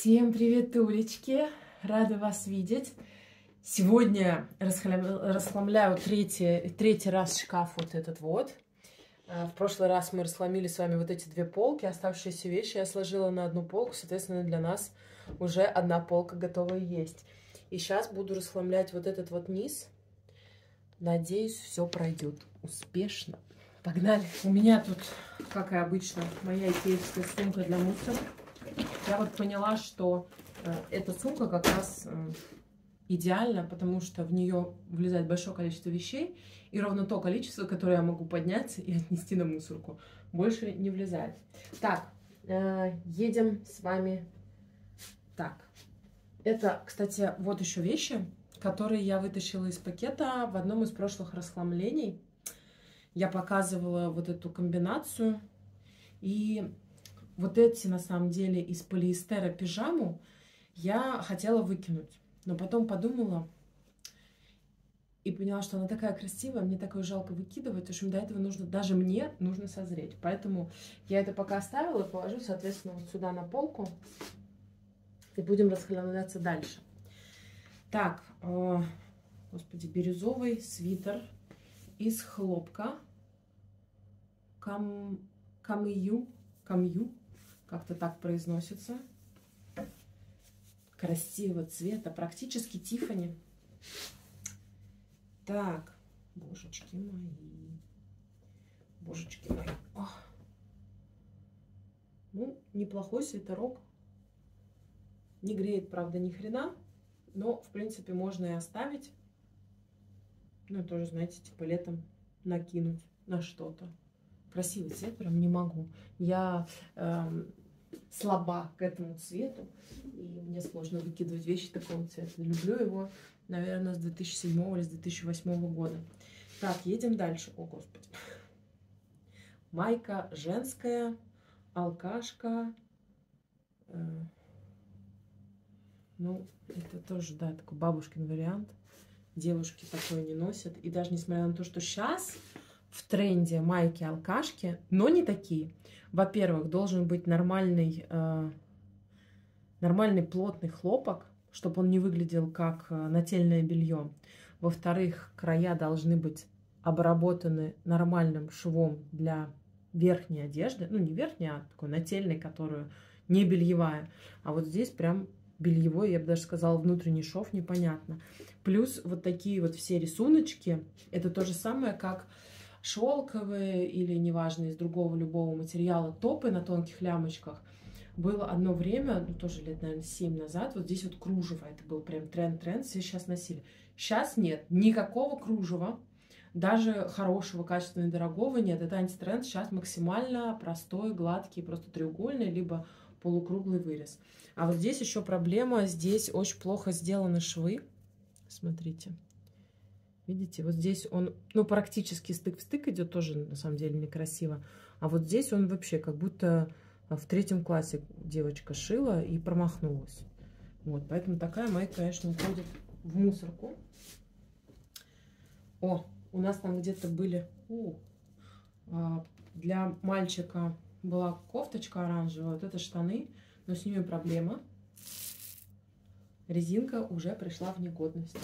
Всем привет, улички! Рада вас видеть. Сегодня расхламляю третий раз шкаф вот этот вот. В прошлый раз мы расхламили с вами вот эти две полки. Оставшиеся вещи я сложила на одну полку. Соответственно, для нас уже одна полка готова есть. И сейчас буду расхламлять вот этот вот низ. Надеюсь, все пройдет успешно. Погнали! У меня тут, как и обычно, моя икеевская сумка для мусора. Я вот поняла, что эта сумка как раз идеальна, потому что в нее влезает большое количество вещей, и ровно то количество, которое я могу поднять и отнести на мусорку. Больше не влезает. Так, едем с вами. Так, это, кстати, вот еще вещи, которые я вытащила из пакета в одном из прошлых расхламлений. Я показывала вот эту комбинацию, и вот эти, на самом деле, из полиэстера пижаму я хотела выкинуть. Но потом подумала и поняла, что она такая красивая, мне такое жалко выкидывать. В общем, до этого нужно, даже мне нужно созреть. Поэтому я это пока оставила и положу, соответственно, вот сюда на полку. И будем расхламляться дальше. Так, господи, бирюзовый свитер из хлопка. Камью. Как-то так произносится. Красивого цвета. Практически Тиффани. Так. Божечки мои. Божечки мои. Ох. Ну, неплохой свитерок. Не греет, правда, ни хрена. Но, в принципе, можно и оставить. Ну, тоже, знаете, типа летом накинуть на что-то. Красивый цвет, прям не могу. Я слаба к этому цвету, и мне сложно выкидывать вещи такого цвета. Люблю его, наверное, с 2007 или с 2008 года. Так, едем дальше. О, господи. Майка женская, алкашка. Ну, это тоже, да, такой бабушкин вариант. Девушки такое не носят. И даже несмотря на то, что сейчас в тренде майки-алкашки, но не такие. Во-первых, должен быть нормальный плотный хлопок, чтобы он не выглядел как нательное белье. Во-вторых, края должны быть обработаны нормальным швом для верхней одежды. Ну, не верхней, а такой нательной, которую не бельевая. А вот здесь прям бельевой, я бы даже сказала, внутренний шов, непонятно. Плюс вот такие вот все рисуночки. Это то же самое, как шелковые или, неважно, из другого любого материала топы на тонких лямочках. Было одно время, ну тоже лет, наверное, 7 назад, вот здесь вот кружево. Это был прям тренд, все сейчас носили. Сейчас нет, никакого кружева, даже хорошего, качественного, дорогого нет. Это антитренд, сейчас максимально простой, гладкий, просто треугольный, либо полукруглый вырез. А вот здесь еще проблема, здесь очень плохо сделаны швы. Смотрите. Видите, вот здесь он, ну, практически стык в стык идет, тоже на самом деле некрасиво. А вот здесь он вообще как будто в 3 классе девочка шила и промахнулась. Вот, поэтому такая майка, конечно, уходит в мусорку. О, у нас там где-то были... для мальчика была кофточка оранжевая, вот это штаны, но с ними проблема. Резинка уже пришла в негодность.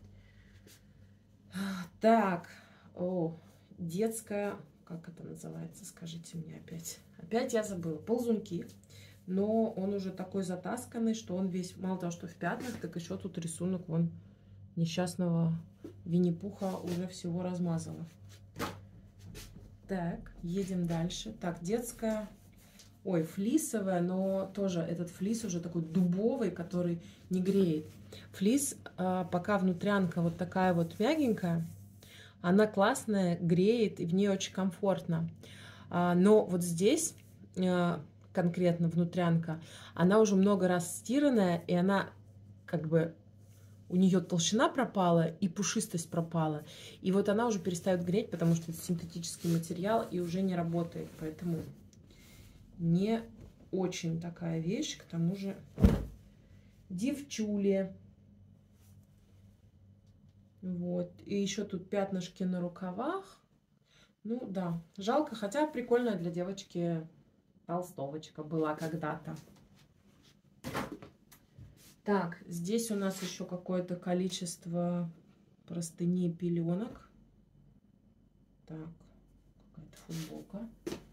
Так, детская, как это называется, скажите мне опять. Опять я забыла, ползунки, но он уже такой затасканный, что он весь, мало того, что в пятнах, так еще тут рисунок, вон, несчастного Винни-Пуха уже всего размазала. Так, едем дальше. Так, детская, ой, флисовая, но тоже этот флис уже такой дубовый, который не греет. Флис, пока внутрянка вот такая вот мягенькая, она классная, греет, и в ней очень комфортно. Но вот здесь конкретно внутрянка, она уже много раз стиранная, и она как бы, у нее толщина пропала и пушистость пропала. И вот она уже перестает греть, потому что это синтетический материал и уже не работает. Поэтому не очень такая вещь, к тому же девчули. Вот. И еще тут пятнышки на рукавах. Ну да, жалко, хотя прикольная для девочки толстовочка была когда-то. Так, здесь у нас еще какое-то количество простыней, пеленок. Так, какая-то футболка.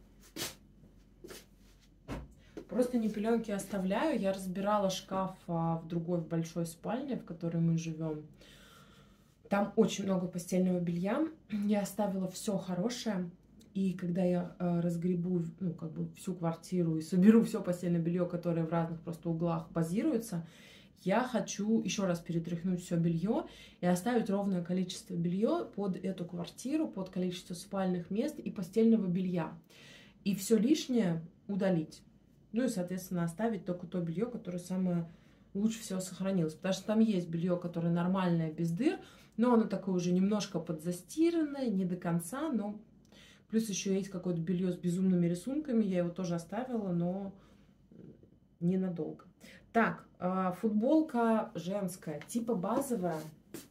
Просто не пеленки оставляю. Я разбирала шкаф в другой, в большой спальне, в которой мы живем. Там очень много постельного белья. Я оставила все хорошее. И когда я разгребу, ну, как бы всю квартиру и соберу все постельное белье, которое в разных просто углах базируется, я хочу еще раз перетряхнуть все белье и оставить ровное количество белья под эту квартиру, под количество спальных мест и постельного белья. И все лишнее удалить. Ну и, соответственно, оставить только то белье, которое самое лучше всего сохранилось. Потому что там есть белье, которое нормальное, без дыр, но оно такое уже немножко подзастиранное, не до конца, но плюс еще есть какое-то белье с безумными рисунками. Я его тоже оставила, но ненадолго. Так, футболка женская, типа базовая,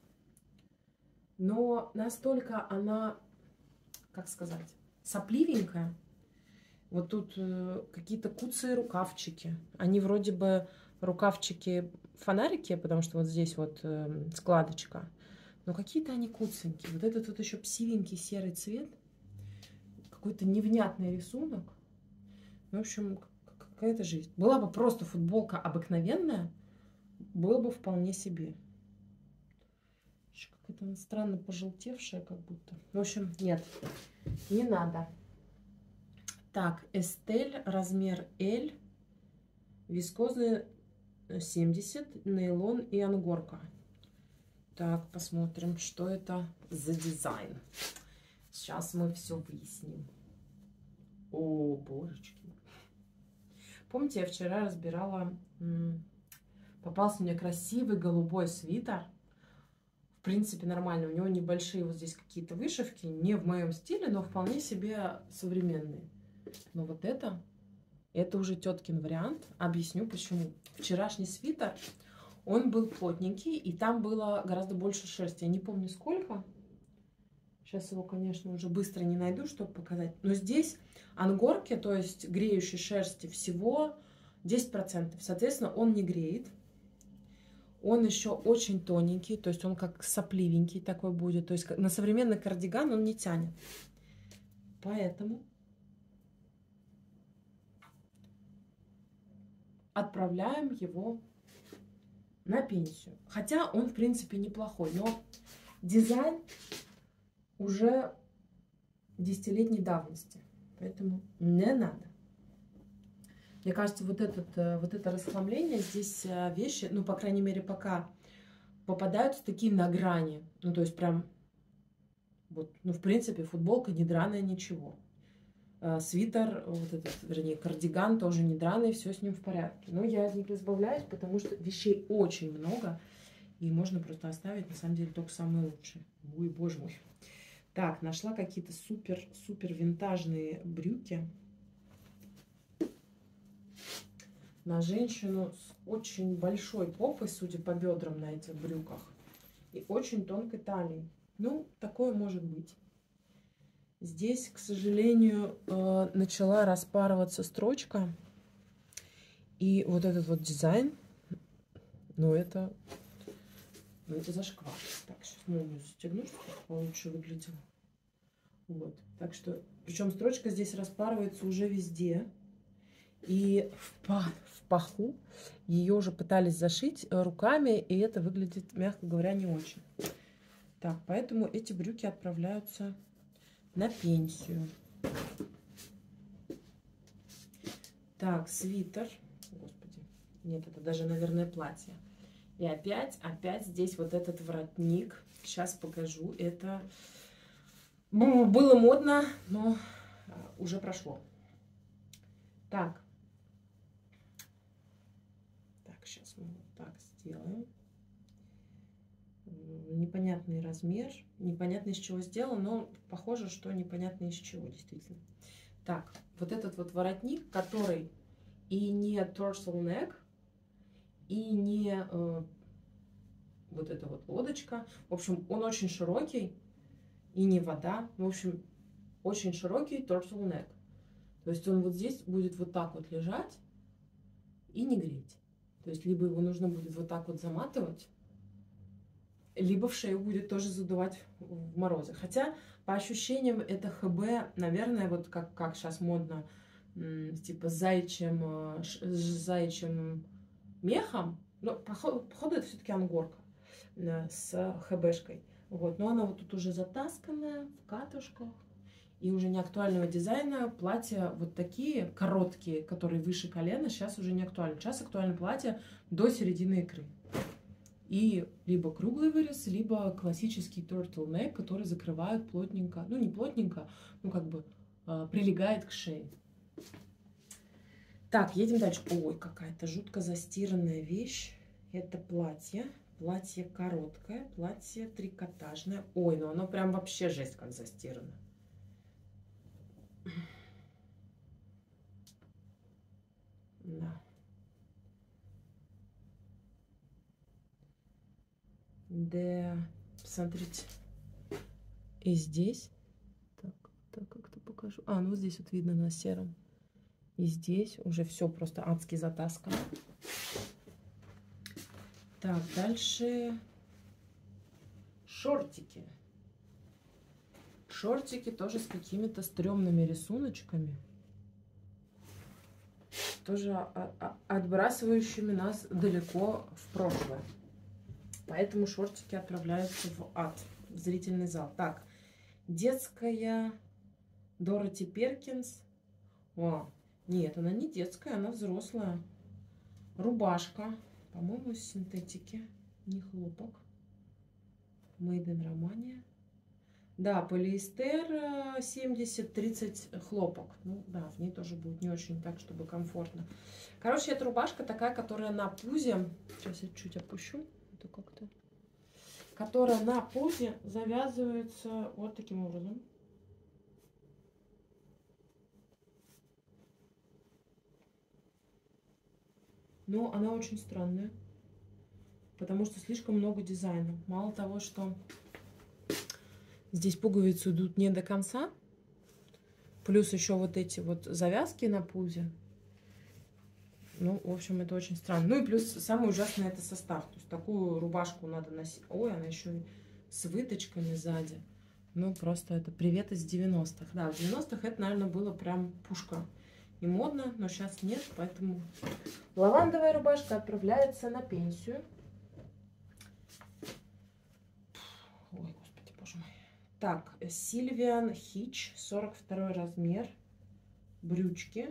но настолько она, как сказать, сопливенькая. Вот тут какие-то куцые рукавчики. Они вроде бы рукавчики фонарики, потому что вот здесь вот складочка. Но какие-то они куценькие. Вот этот вот еще псивенький серый цвет. Какой-то невнятный рисунок. В общем, какая-то жизнь. Была бы просто футболка обыкновенная, было бы вполне себе. Какая-то она странно пожелтевшая как будто. В общем, нет, не надо. Так, Estelle, размер L, вискоза 70, нейлон и ангорка. Так, посмотрим, что это за дизайн. Сейчас мы все выясним. О, божечки. Помните, я вчера разбирала, попался мне красивый голубой свитер. В принципе, нормально. У него небольшие вот здесь какие-то вышивки, не в моем стиле, но вполне себе современные. Но вот это уже теткин вариант. Объясню почему. Вчерашний свитер, он был плотненький, и там было гораздо больше шерсти. Я не помню сколько. Сейчас его, конечно, уже быстро не найду, чтобы показать. Но здесь ангорки, то есть греющей шерсти, всего 10%. Соответственно, он не греет. Он еще очень тоненький, то есть он как сопливенький такой будет. То есть на современный кардиган он не тянет. Поэтому отправляем его на пенсию. Хотя он, в принципе, неплохой, но дизайн уже десятилетней давности. Поэтому не надо. Мне кажется, вот это расхламление, здесь вещи, ну, по крайней мере, пока попадаются такие на грани. Ну, то есть прям, вот, ну, в принципе, футболка не драная, ничего. Свитер, вот этот, вернее, кардиган тоже не драный, все с ним в порядке. Но я от них избавляюсь, потому что вещей очень много, и можно просто оставить, на самом деле, только самые лучшие. Ой, боже мой. Так, нашла какие-то супер винтажные брюки на женщину с очень большой попой, судя по бедрам на этих брюках, и очень тонкой талией. Ну, такое может быть. Здесь, к сожалению, начала распарываться строчка. И вот этот вот дизайн, ну это зашквар. Так, сейчас молнию застегну, чтобы получше выглядело. Вот, так что, причем строчка здесь распарывается уже везде. И в паху ее уже пытались зашить руками, и это выглядит, мягко говоря, не очень. Так, поэтому эти брюки отправляются на пенсию. Так, свитер. Господи, нет, это даже, наверное, платье. И опять здесь вот этот воротник. Сейчас покажу. Это было модно, но уже прошло. Так. Так, сейчас мы вот так сделаем. Непонятный размер. Непонятно, из чего сделан, но похоже, что непонятно из чего, действительно. Так, вот этот вот воротник, который и не turtleneck, и не вот эта вот лодочка. В общем, он очень широкий, и не вода. В общем, очень широкий turtleneck. То есть он вот здесь будет вот так вот лежать и не греть. То есть либо его нужно будет вот так вот заматывать, либо в шею будет тоже задувать в морозы. Хотя, по ощущениям, это ХБ, наверное, вот как сейчас модно, типа с заячьим мехом. Но, походу, это все-таки ангорка с ХБшкой. Вот. Но она вот тут уже затасканная, в катушках. И уже не актуального дизайна. Платья вот такие, короткие, которые выше колена, сейчас уже не актуальны. Сейчас актуально платье до середины икры. И либо круглый вырез, либо классический turtleneck, который закрывает плотненько, ну не плотненько, ну как бы прилегает к шее. Так, едем дальше. Ой, какая-то жутко застиранная вещь. Это платье. Платье короткое, платье трикотажное. Ой, ну оно прям вообще жесть как застирано. Да. Да, посмотрите. И здесь. Так как-то покажу. А, ну вот здесь вот видно на сером. И здесь уже все просто адски затаскано. Так, дальше шортики. Шортики тоже с какими-то стрёмными рисуночками. Тоже отбрасывающими нас далеко в прошлое. Поэтому шортики отправляются в ад, в зрительный зал. Так, детская Дороти Перкинс. О, нет, она не детская, она взрослая. Рубашка, по-моему, из синтетики, не хлопок. Made in Romania. Да, полиэстер 70-30 хлопок. Ну да, в ней тоже будет не очень так, чтобы комфортно. Короче, эта рубашка такая, которая на пузе. Сейчас я чуть опущу. Это как-то. Которая на пузе завязывается вот таким образом. Но она очень странная. Потому что слишком много дизайна. Мало того, что здесь пуговицы идут не до конца. Плюс еще вот эти вот завязки на пузе. Ну, в общем, это очень странно. Ну и плюс самое ужасное это состав. То есть такую рубашку надо носить. Ой, она еще и с выточками сзади. Ну, просто это привет из 90-х. Да, в 90-х это, наверное, было прям пушка. И модно, но сейчас нет, поэтому лавандовая рубашка отправляется на пенсию. Ой, господи, боже мой. Так, Сильвиан Хич, 42 размер. Брючки.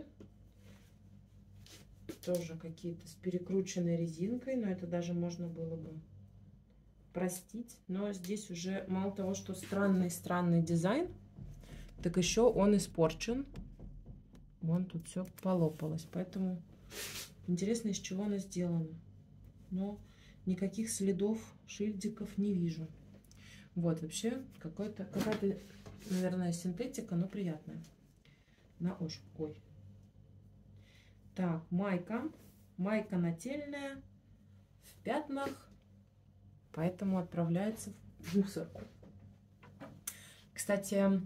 Тоже какие-то с перекрученной резинкой, но это даже можно было бы простить. Но здесь уже мало того, что странный дизайн, так еще он испорчен. Вон тут все полопалось. Поэтому интересно, из чего она сделана. Но никаких следов, шильдиков не вижу. Вот, вообще какая-то, наверное, синтетика, но приятная. На ощупь. Ой. Так, майка. Майка нательная, в пятнах, поэтому отправляется в мусорку. Кстати,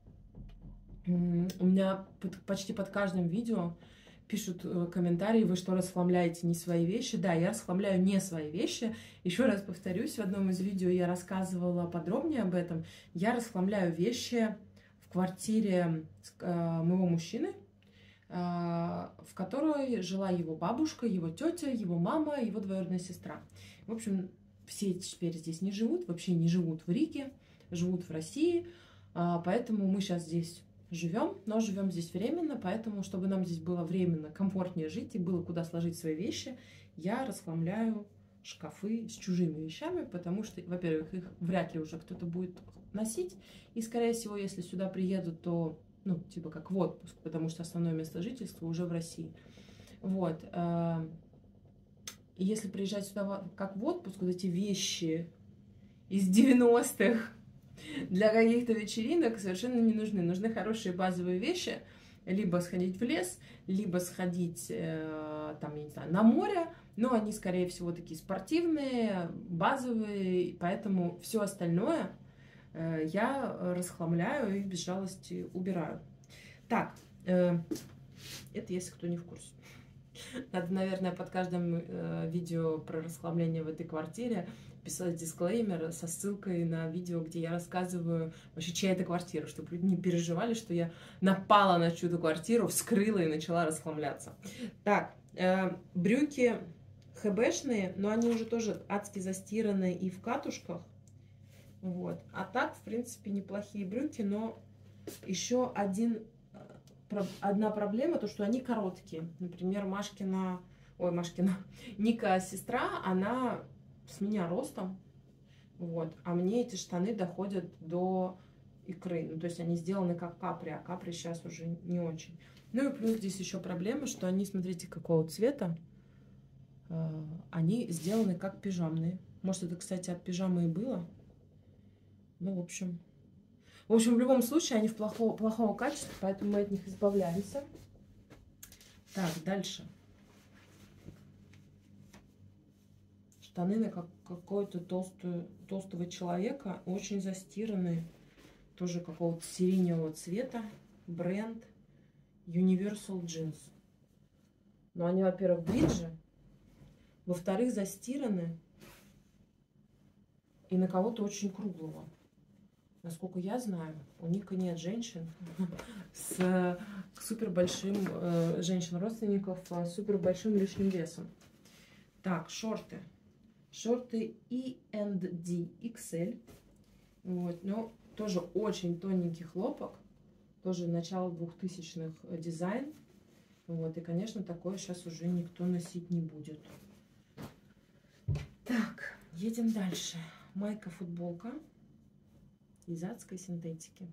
у меня почти под каждым видео пишут комментарии: вы что, расхламляете не свои вещи? Да, я расхламляю не свои вещи. Еще раз повторюсь, в одном из видео я рассказывала подробнее об этом. Я расхламляю вещи в квартире моего мужчины, в которой жила его бабушка, его тетя, его мама, его двоюродная сестра. В общем, все теперь здесь не живут, вообще не живут в Риге, живут в России, поэтому мы сейчас здесь живем, но живем здесь временно, поэтому, чтобы нам здесь было временно комфортнее жить и было куда сложить свои вещи, я расхламляю шкафы с чужими вещами, потому что, во-первых, их вряд ли уже кто-то будет носить, и, скорее всего, если сюда приедут, то ну, типа как в отпуск, потому что основное место жительства уже в России. Вот. И если приезжать сюда как в отпуск, вот эти вещи из 90-х для каких-то вечеринок совершенно не нужны. Нужны хорошие базовые вещи. Либо сходить в лес, либо сходить, там, я не знаю, на море. Но они, скорее всего, такие спортивные, базовые. Поэтому все остальное я расхламляю и без жалости убираю. Так, это если кто не в курсе. Надо, наверное, под каждым видео про расхламление в этой квартире писать дисклеймер со ссылкой на видео, где я рассказываю вообще, чья это квартира, чтобы люди не переживали, что я напала на чью-то квартиру, вскрыла и начала расхламляться. Так, брюки хэбэшные, но они уже тоже адски застиранные и в катушках. Вот. А так, в принципе, неплохие брюки, но еще одна проблема, то, что они короткие. Например, Ника сестра, она с меня ростом, вот, а мне эти штаны доходят до икры. Ну, то есть они сделаны как капри, а капри сейчас уже не очень. Ну и плюс здесь еще проблема, что они, смотрите, какого цвета. Они сделаны как пижамные. Может, это, кстати, от пижамы и было. Ну, в общем, в любом случае, они плохого качества, поэтому мы от них избавляемся. Так, дальше. Штаны на какого-то толстого человека, очень застиранные. Тоже какого-то сиреневого цвета. Бренд Universal Jeans. Но они, во-первых, бриджи. Во-вторых, застираны. И на кого-то очень круглого. Насколько я знаю, у Ника нет женщин с супер большим, женщин-родственников с супер большим лишним весом. Так, шорты. Шорты E&D XL. Вот, но тоже очень тоненький хлопок. Тоже начало 2000-х дизайн. Вот, и, конечно, такое сейчас уже никто носить не будет. Так, едем дальше. Майка-футболка из адской синтетики.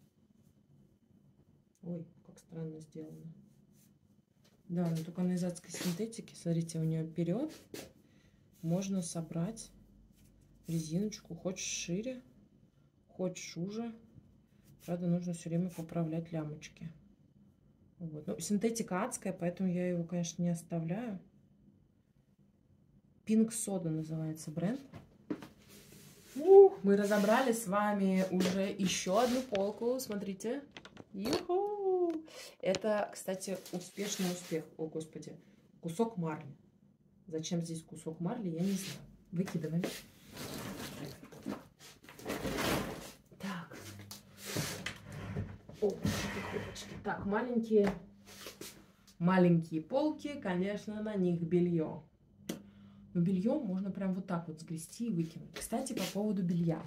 Ой, как странно сделано. Да, но только она из адской синтетики. Смотрите, у нее вперед можно собрать резиночку. Хочешь шире, хочешь уже. Правда, нужно все время поправлять лямочки. Вот. Ну, синтетика адская, поэтому я его, конечно, не оставляю. Pink Soda называется бренд. Мы разобрали с вами уже еще одну полку. Смотрите. Ю-ху! Это, кстати, успешный успех. О, Господи. Кусок марли. Зачем здесь кусок марли, я не знаю. Выкидываем. Так. О, так, маленькие полки. Конечно, на них белье. Но белье можно прям вот так вот сгрести и выкинуть. Кстати, по поводу белья.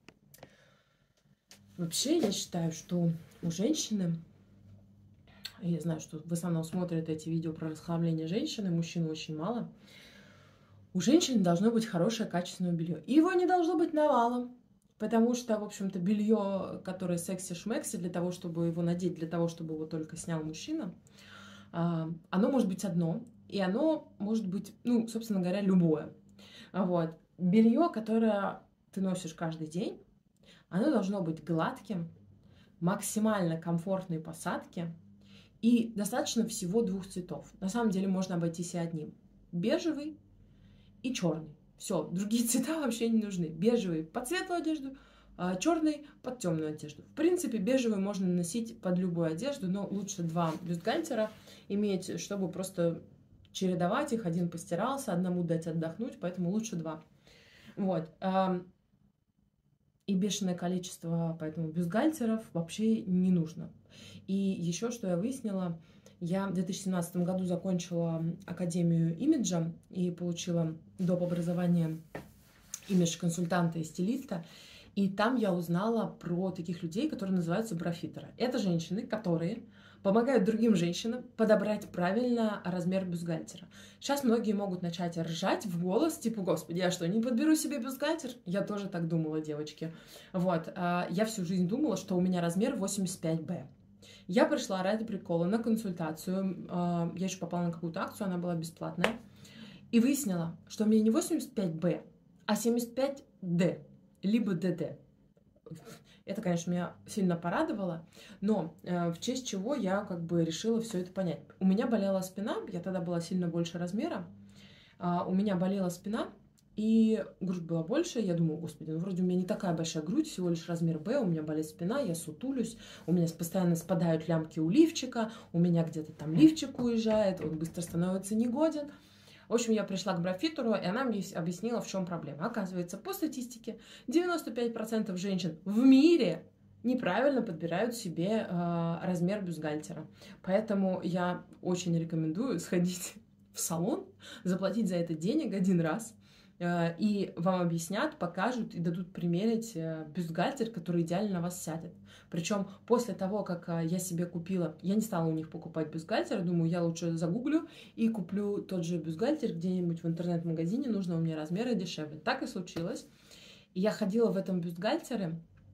Вообще, я считаю, что у женщины, я знаю, что в основном смотрят эти видео про расхламление женщины, мужчин очень мало. У женщины должно быть хорошее качественное белье. И его не должно быть навалом. Потому что, в общем-то, белье, которое секси-шмекси, для того, чтобы его надеть, для того, чтобы его только снял мужчина, оно может быть одно. И оно может быть, ну, собственно говоря, любое. Вот. Белье, которое ты носишь каждый день, оно должно быть гладким, максимально комфортной посадки и достаточно всего двух цветов. На самом деле можно обойтись и одним. Бежевый и черный. Все, другие цвета вообще не нужны. Бежевый под светлую одежду, черный под темную одежду. В принципе, бежевый можно носить под любую одежду, но лучше два бюстгальтера иметь, чтобы просто чередовать их. Один постирался, одному дать отдохнуть, поэтому лучше два. Вот. И бешеное количество, поэтому бюстгальтеров вообще не нужно. И еще, что я выяснила, я в 2017 году закончила Академию имиджа и получила доп. Образование имидж-консультанта и стилиста. И там я узнала про таких людей, которые называются брафитеры. Это женщины, которые помогают другим женщинам подобрать правильно размер бюстгальтера. Сейчас многие могут начать ржать в голос, типа, господи, я что, не подберу себе бюстгальтер? Я тоже так думала, девочки. Вот, я всю жизнь думала, что у меня размер 85Б. Я пришла ради прикола на консультацию, я еще попала на какую-то акцию, она была бесплатная, и выяснила, что у меня не 85Б, а 75Д, либо ДД. Это, конечно, меня сильно порадовало, но в честь чего я как бы решила все это понять. У меня болела спина, я тогда была сильно больше размера, у меня болела спина, И грудь была больше. Я думаю, господи, ну вроде у меня не такая большая грудь, всего лишь размер Б, у меня болит спина, я сутулюсь, у меня постоянно спадают лямки у лифчика, у меня где-то там лифчик уезжает, он быстро становится негоден. В общем, я пришла к брофитеру, и она мне объяснила, в чем проблема. Оказывается, по статистике, 95% женщин в мире неправильно подбирают себе размер бюстгальтера. Поэтому я очень рекомендую сходить в салон, заплатить за это денег один раз, и вам объяснят, покажут и дадут примерить бюстгальтер, который идеально на вас сядет. Причем после того, как я себе купила, я не стала у них покупать бюстгальтер, думаю, я лучше загуглю и куплю тот же бюстгальтер где-нибудь в интернет-магазине нужного мне размера дешевле. Так и случилось. И я ходила в этом бюстгальтере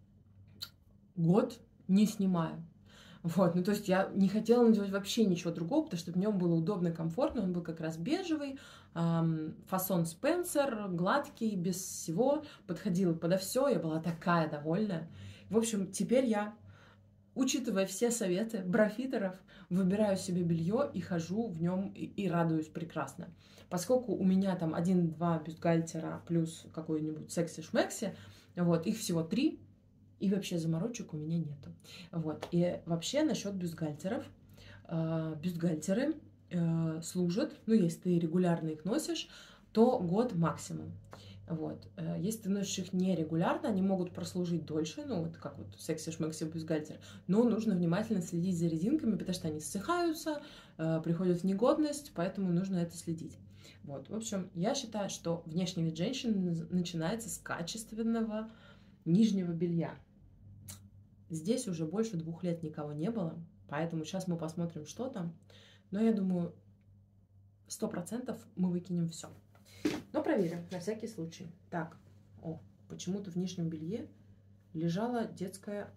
год, не снимая. Вот, ну то есть я не хотела надевать вообще ничего другого, потому что в нем было удобно, комфортно, он был как раз бежевый, фасон Спенсер, гладкий, без всего, подходил подо все, я была такая довольная. В общем, теперь я, учитывая все советы брофитеров, выбираю себе белье и хожу в нем и радуюсь прекрасно. Поскольку у меня там 1-2 бюстгальтера плюс какой-нибудь секси-шмекси, вот, их всего 3, и вообще заморочек у меня нету. Вот. И вообще насчет бюстгальтеров. Бюстгальтеры служат, ну, если ты регулярно их носишь, то год максимум. Вот. Если ты носишь их нерегулярно, они могут прослужить дольше, ну, вот как вот секси-шмекси бюстгальтер, но нужно внимательно следить за резинками, потому что они ссыхаются, приходят в негодность, поэтому нужно это следить. Вот. В общем, я считаю, что внешний вид женщины начинается с качественного нижнего белья. Здесь уже больше 2 лет никого не было, поэтому сейчас мы посмотрим, что там. Но я думаю, 100% мы выкинем все. Но проверим, на всякий случай. Так, почему-то в нижнем белье лежала детская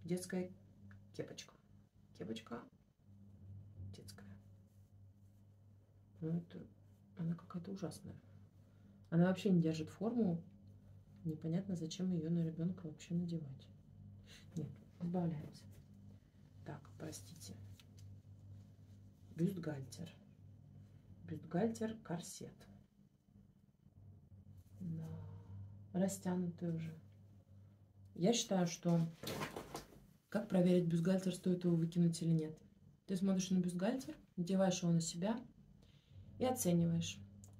кепочка. Кепочка детская. Ну, она какая-то ужасная. Она вообще не держит форму. Непонятно, зачем ее на ребенка вообще надевать. Нет, избавляемся. Так, простите. Бюстгальтер. Бюстгальтер корсет. Да. Растянутый уже. Я считаю, что как проверить бюстгальтер, стоит его выкинуть или нет? Ты смотришь на бюстгальтер, надеваешь его на себя и оцениваешь.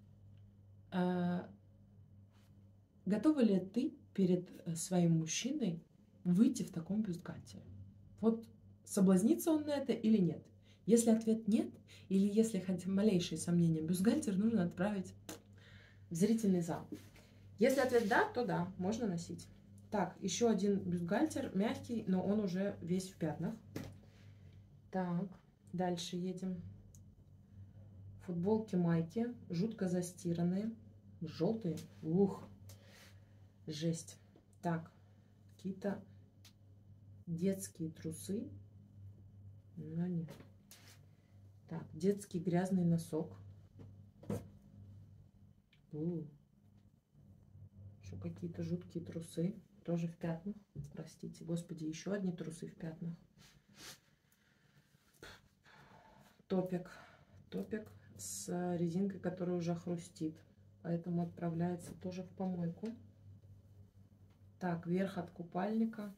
Готова ли ты перед своим мужчиной выйти в таком бюстгальтере? Вот соблазнится он на это или нет? Если ответ нет, или если хотя бы малейшие сомнения, бюстгальтер нужно отправить в зрительный зал. Если ответ да, то да, можно носить. Так, еще один бюстгальтер, мягкий, но он уже весь в пятнах. Так, дальше едем. Футболки, майки, жутко застиранные, желтые. Ух, жесть. Так, какие-то детские трусы. Но нет. Так, детский грязный носок. Еще какие-то жуткие трусы. Тоже в пятнах. Простите, господи, еще одни трусы в пятнах. Топик. Топик с резинкой, которая уже хрустит. Поэтому отправляется тоже в помойку. Так, верх от купальника.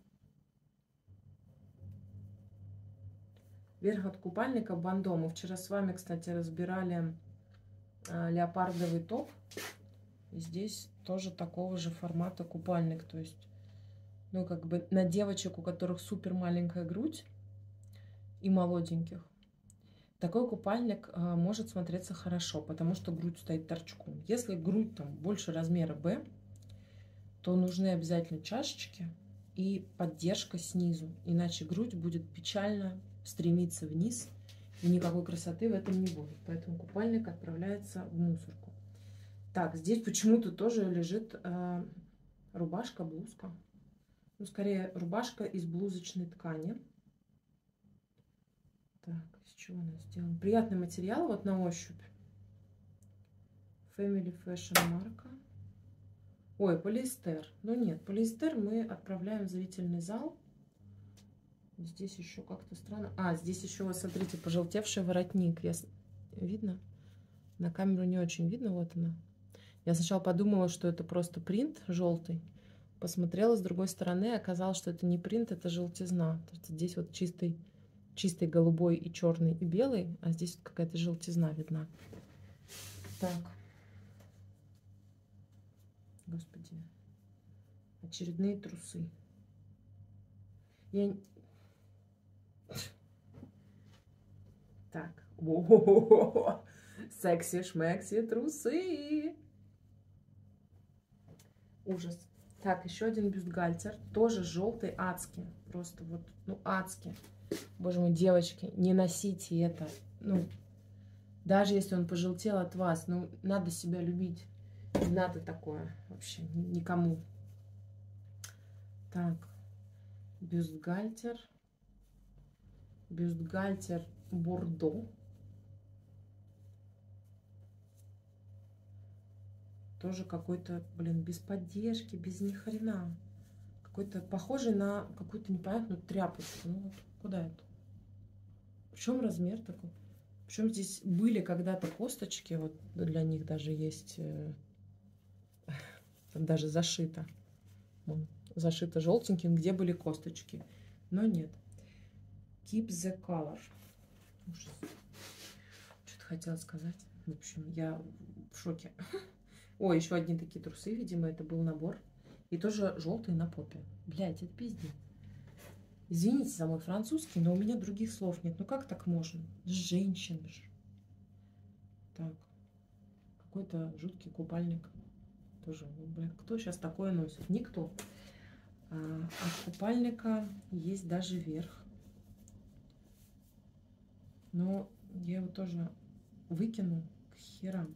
Верх от купальника бандо. Мы вчера с вами, кстати, разбирали леопардовый топ. И здесь тоже такого же формата купальник. То есть, ну, как бы на девочек, у которых супер маленькая грудь и молоденьких, такой купальник может смотреться хорошо, потому что грудь стоит торчком. Если грудь там больше размера Б, то нужны обязательно чашечки и поддержка снизу. Иначе грудь будет печально стремиться вниз, и никакой красоты в этом не будет. Поэтому купальник отправляется в мусорку. Так, здесь почему-то тоже лежит рубашка, блузка. Ну, скорее, рубашка из блузочной ткани. Так, из чего она сделана? Приятный материал, вот на ощупь. Family Fashion марка. Ой, полиэстер. Ну нет, полиэстер мы отправляем в зрительный зал. Здесь еще как-то странно. А, здесь еще, вот смотрите, пожелтевший воротник. Видно? На камеру не очень видно, вот она. Я сначала подумала, что это просто принт желтый. Посмотрела с другой стороны, оказалось, что это не принт, это желтизна. То есть здесь вот чистый голубой и черный и белый, а здесь вот какая-то желтизна видна. Так. Господи. Очередные трусы. Я... Так. О-о-о-о-о. Секси-шмекси трусы. Ужас. Так, еще один бюстгальтер. Тоже желтый, адский. Просто вот, ну, адский. Боже мой, девочки, не носите это. Ну, даже если он пожелтел от вас, ну, надо себя любить. Не надо такое вообще никому. Так, бюстгальтер. Бюстгальтер бордо. Тоже какой-то, блин, без поддержки, без ни хрена. Какой-то похожий на какую-то непонятную тряпочку. Ну вот, куда это? Причем размер такой? Причем здесь были когда-то косточки, вот для них даже есть, там даже зашито. Вон, зашито желтеньким, где были косточки. Но нет. Keep the color. Что-то хотела сказать. В общем, я в шоке. Ой, еще одни такие трусы, видимо, это был набор. И тоже желтый на попе. Блядь, это пиздец. Извините за мой французский, но у меня других слов нет. Ну как так можно? Женщина же. Так. Какой-то жуткий купальник. Тоже, блин, кто сейчас такое носит? Никто. От купальника есть даже верх. Но я его тоже выкину к херам.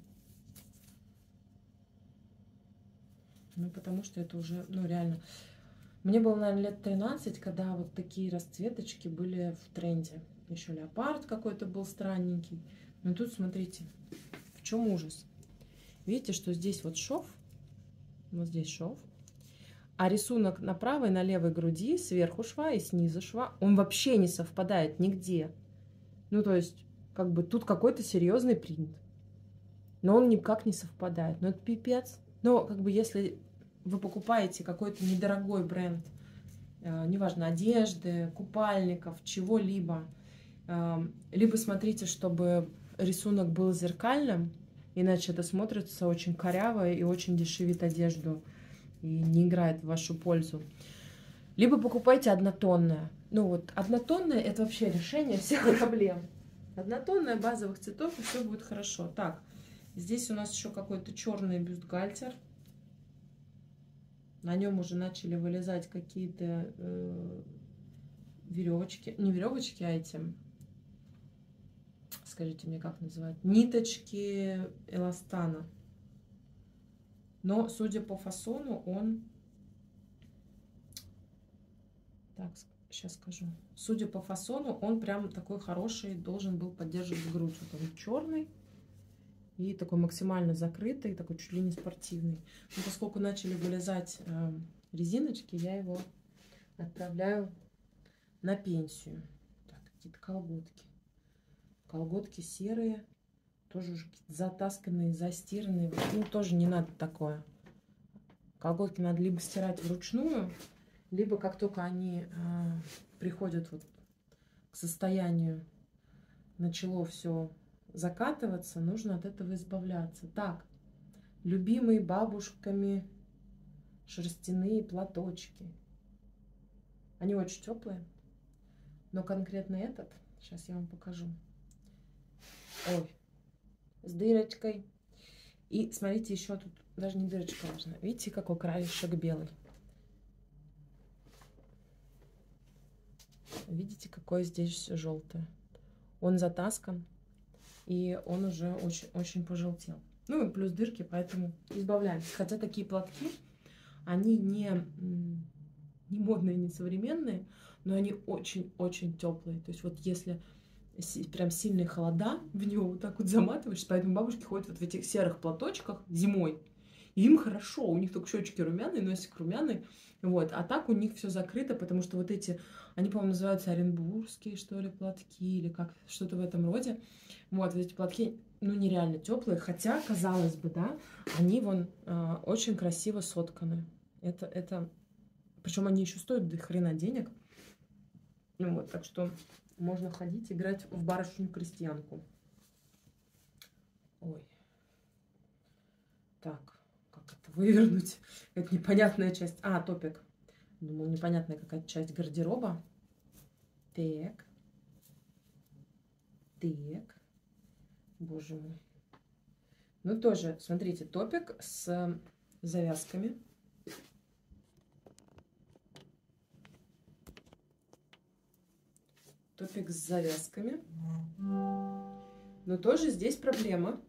Ну, потому что это уже, ну, реально. Мне было, наверное, лет 13, когда вот такие расцветочки были в тренде. Еще леопард какой-то был странненький. Но тут, смотрите, в чем ужас. Видите, что здесь вот шов. Вот здесь шов. А рисунок на правой, на левой груди, сверху шва и снизу шва, он вообще не совпадает нигде. Ну, то есть, как бы тут какой-то серьезный принт. Но он никак не совпадает. Ну, это пипец. Но, как бы, если вы покупаете какой-то недорогой бренд, неважно, одежды, купальников, чего-либо, либо смотрите, чтобы рисунок был зеркальным, иначе это смотрится очень коряво и очень дешевит одежду и не играет в вашу пользу. Либо покупайте однотонное. Ну вот, однотонное — это вообще решение всех проблем. Однотонное, базовых цветов, и все будет хорошо. Так, здесь у нас еще какой-то черный бюстгальтер. На нем уже начали вылезать какие-то веревочки. Не веревочки, а эти, скажите мне, как называют? Ниточки эластана. Но, судя по фасону, он... Так, сейчас скажу. Судя по фасону, он прям такой хороший, должен был поддерживать грудь. Вот он черный и такой максимально закрытый, такой чуть ли не спортивный. Но поскольку начали вылезать резиночки, я его отправляю на пенсию. Так, какие-то колготки. Колготки серые, тоже уже затасканные, застиранные. Ну, тоже не надо такое. Колготки надо либо стирать вручную, либо как только они приходят вот к состоянию, начало все закатываться, нужно от этого избавляться. Так, любимые бабушками шерстяные платочки. Они очень теплые, но конкретно этот, сейчас я вам покажу. Ой, с дырочкой. И смотрите, еще тут даже не дырочка важна. Видите, какой краешек белый? Видите, какое здесь все желтое? Он затаскан, и он уже очень пожелтел. Ну и плюс дырки, поэтому избавляемся. Хотя такие платки, они не модные, не современные, но они очень-очень теплые. То есть вот если прям сильные холода, в него вот так вот заматываешь, поэтому бабушки ходят вот в этих серых платочках зимой. И им хорошо, у них только щечки румяные, носик румяный. Вот. А так у них все закрыто, потому что вот эти, они, по-моему, называются оренбургские, что ли, платки, или как, что-то в этом роде. Вот эти платки ну, нереально теплые. Хотя, казалось бы, да, они вон очень красиво сотканы. Это... Причем они еще стоят до хрена денег. Ну вот, так что можно ходить играть в барышню-крестьянку. Ой. Так, как это вывернуть? Это непонятная часть. А, топик. Думаю, непонятная какая-то часть гардероба. Так. Так. Боже мой. Ну, тоже, смотрите, топик с завязками. Топик с завязками. Но тоже здесь проблема.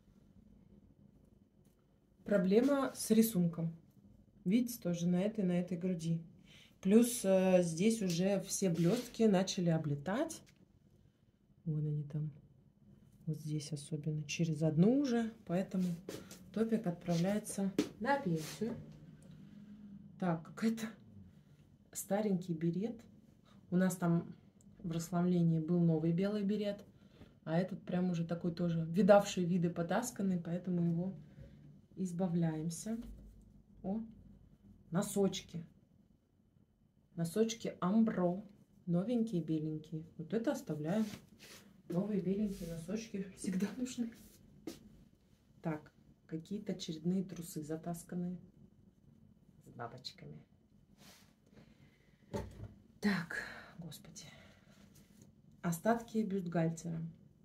Проблема с рисунком. Видите, тоже на этой груди. Плюс здесь уже все блестки начали облетать. Вон они там. Вот здесь особенно. Через одну уже. Поэтому топик отправляется на пенсию. Так, какой-то старенький берет. У нас там в расслаблении был новый белый берет. А этот прям уже такой тоже видавший виды потасканный. Поэтому его избавляемся. О, носочки. Носочки Амбро. Новенькие, беленькие. Вот это оставляем. Новые беленькие носочки всегда нужны. Так, какие-то очередные трусы затасканные. С бабочками. Так, господи. Остатки бюстгальтера.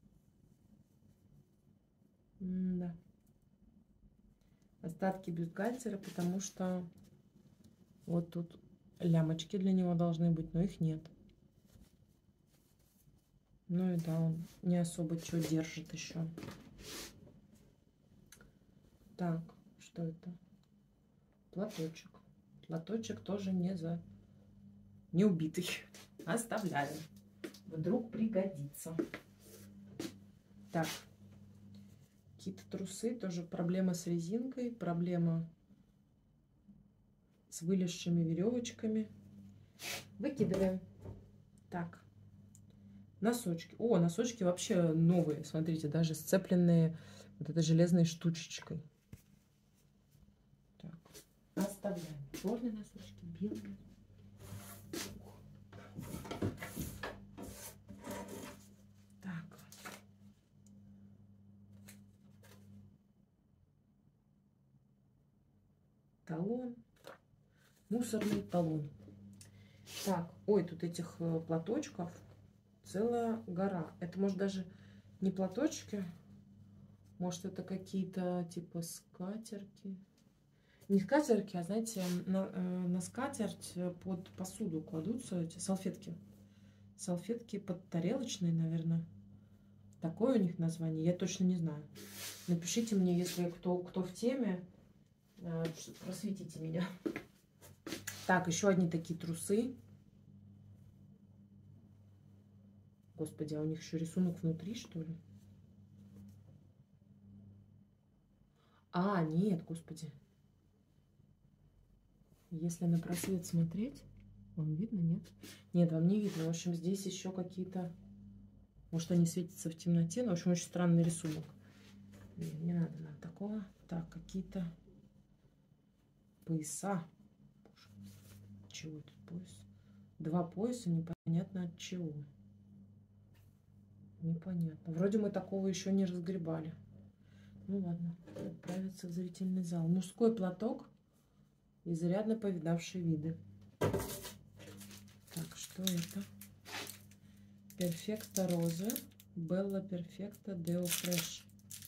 Да. Остатки бюстгальтера, потому что вот тут лямочки для него должны быть, но их нет. Ну и да, он не особо что держит еще. Так, что это? Платочек. Платочек тоже не убитый. Оставляем. Вдруг пригодится. Так. Какие-то трусы. Тоже проблема с резинкой. Проблема с вылезшими веревочками. Выкидываем. Так. Носочки. О, носочки вообще новые. Смотрите, даже сцепленные вот этой железной штучечкой. Так. Оставляем. Черные носочки, белые. Так. Талон. Мусорный талон. Так, ой, тут этих платочков целая гора. Это может даже не платочки, может это какие-то типа скатерки. Не скатерки, а знаете, на скатерть под посуду кладутся эти салфетки. Салфетки подтарелочные, наверное. Такое у них название, я точно не знаю. Напишите мне, если кто в теме, просветите меня. Так, еще одни такие трусы. Господи, а у них еще рисунок внутри, что ли? А, нет, господи. Если на просвет смотреть, вам видно, нет? Нет, вам не видно. В общем, здесь еще какие-то... Может, они светятся в темноте, но, в общем, очень странный рисунок. Не надо нам такого. Так, какие-то пояса. Чего тут пояс? Два пояса, непонятно от чего. Непонятно. Вроде мы такого еще не разгребали. Ну ладно, отправиться в зрительный зал. Мужской платок, изрядно повидавший виды. Так, что это? Перфекта розы. Белла Перфекта Део Фреш.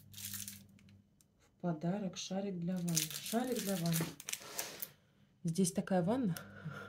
В подарок шарик для ванны. Шарик для ванны. Здесь такая ванна,